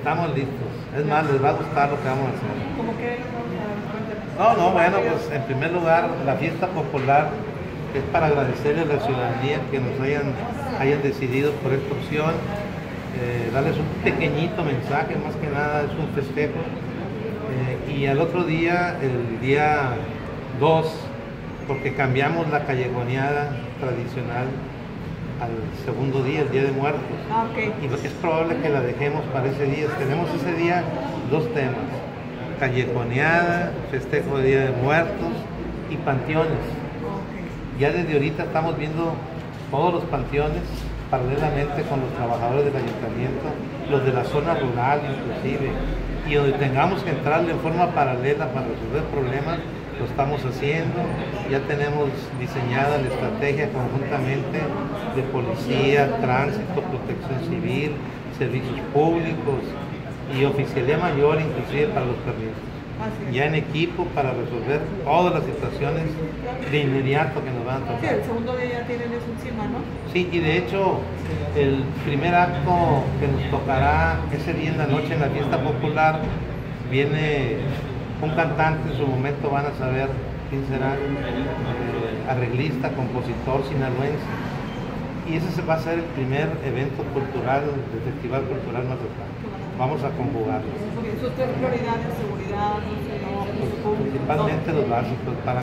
estamos listos. Es más, les va a gustar lo que vamos a hacer. ¿Cómo que? Cuéntanos. Bueno, pues en primer lugar, la fiesta popular es para agradecerle a la ciudadanía que nos hayan decidido por esta opción, darles un pequeñito mensaje, más que nada es un festejo. Y al otro día, el día 2, porque cambiamos la callejoneada tradicional al segundo día, el Día de Muertos. Okay. Y es probable que la dejemos para ese día. Tenemos ese día dos temas: callejoneada, festejo de Día de Muertos y panteones. Okay. Ya desde ahorita estamos viendo todos los panteones paralelamente con los trabajadores del ayuntamiento, los de la zona rural inclusive, y donde tengamos que entrarle en forma paralela para resolver problemas, lo estamos haciendo. Ya tenemos diseñada la estrategia conjuntamente de policía, tránsito, protección civil, servicios públicos y oficialía mayor inclusive para los permisos. Ya en equipo para resolver todas las situaciones de inmediato que nos van a tocar. Sí, el segundo día ya tienen eso encima, ¿no? Sí, y de hecho el primer acto que nos tocará ese día en la noche en la fiesta popular, viene un cantante, en su momento van a saber quién será, arreglista, compositor sinaloense, y ese va a ser el primer evento cultural del Festival Cultural Mazatlán. Vamos a conjugarlo. Porque sus tres prioridades: seguridad, no, Principalmente los básicos. Para